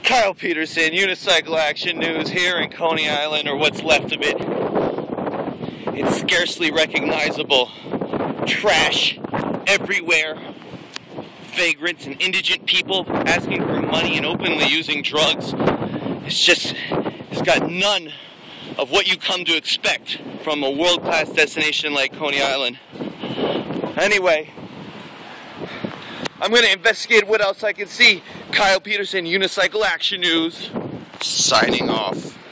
Kyle Peterson, Unicycle Action News here in Coney Island, or what's left of it. It's scarcely recognizable. Trash everywhere. Vagrants and indigent people asking for money and openly using drugs. It's got none of what you come to expect from a world-class destination like Coney Island. Anyway, I'm going to investigate what else I can see. Kyle Peterson, Unicycle Action News, signing off.